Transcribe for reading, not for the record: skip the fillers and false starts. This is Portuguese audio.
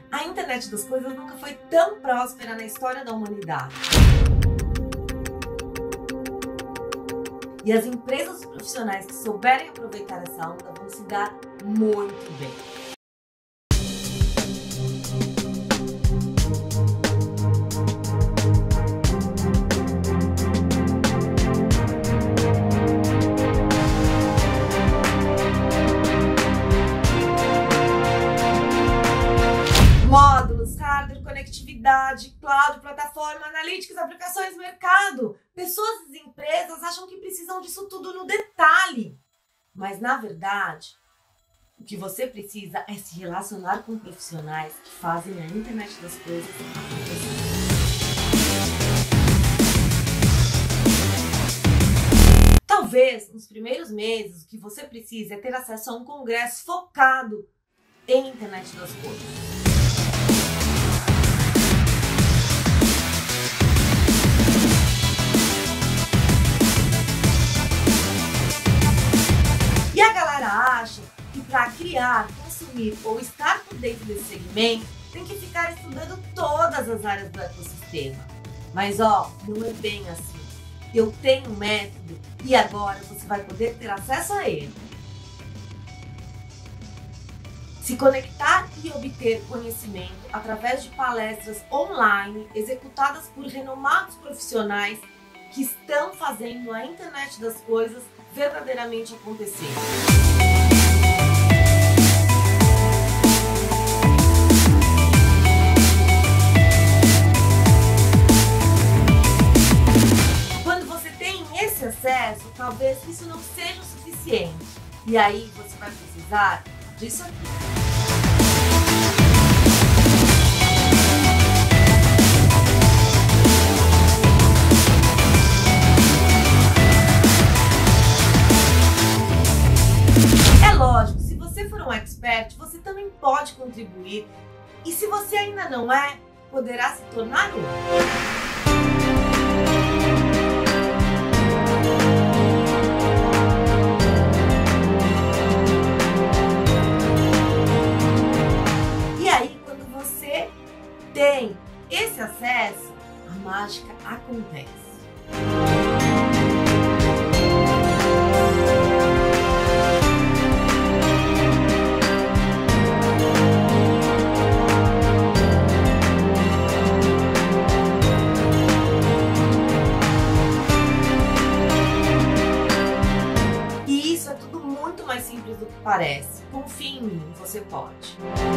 A internet das coisas nunca foi tão próspera na história da humanidade. E as empresas profissionais que souberem aproveitar essa onda vão se dar muito bem. Módulos, hardware, conectividade, cloud, plataforma, analytics, aplicações, mercado. Pessoas e empresas acham que precisam disso tudo no detalhe. Mas, na verdade, o que você precisa é se relacionar com profissionais que fazem a internet das coisas acontecer. Talvez, nos primeiros meses, o que você precisa é ter acesso a um congresso focado em internet das coisas. Acha que para criar, consumir ou estar por dentro desse segmento tem que ficar estudando todas as áreas do ecossistema. Mas não é bem assim. Eu tenho um método e agora você vai poder ter acesso a ele. Se conectar e obter conhecimento através de palestras online executadas por renomados profissionais que estão fazendo a internet das coisas verdadeiramente acontecer. Quando você tem esse acesso, talvez isso não seja o suficiente. E aí você vai precisar disso aqui. Lógico, se você for um expert, você também pode contribuir. E se você ainda não é, poderá se tornar um. E aí, quando você tem esse acesso, a mágica acontece. Mais simples do que parece. Confie em mim, você pode.